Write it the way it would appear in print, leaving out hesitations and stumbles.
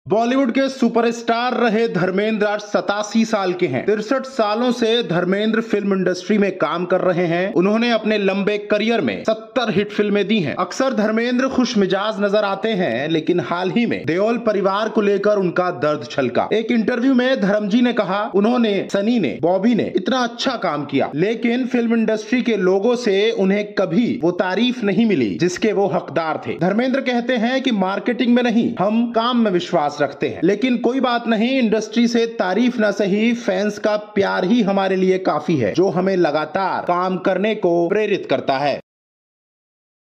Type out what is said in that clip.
बॉलीवुड के सुपरस्टार रहे धर्मेंद्र आज 87 साल के हैं। 63 सालों से धर्मेंद्र फिल्म इंडस्ट्री में काम कर रहे हैं। उन्होंने अपने लंबे करियर में 70 हिट फिल्में दी हैं। अक्सर धर्मेंद्र खुश मिजाज नजर आते हैं, लेकिन हाल ही में देओल परिवार को लेकर उनका दर्द छलका। एक इंटरव्यू में धर्मजी ने कहा, उन्होंने, सनी ने, बॉबी ने इतना अच्छा काम किया, लेकिन फिल्म इंडस्ट्री के लोगों से उन्हें कभी वो तारीफ नहीं मिली जिसके वो हकदार थे। धर्मेंद्र कहते हैं कि मार्केटिंग में नहीं, हम काम में विश्वास रखते हैं। लेकिन कोई बात नहीं, इंडस्ट्री से तारीफ ना सही, फैंस का प्यार ही हमारे लिए काफी है, जो हमें लगातार काम करने को प्रेरित करता है।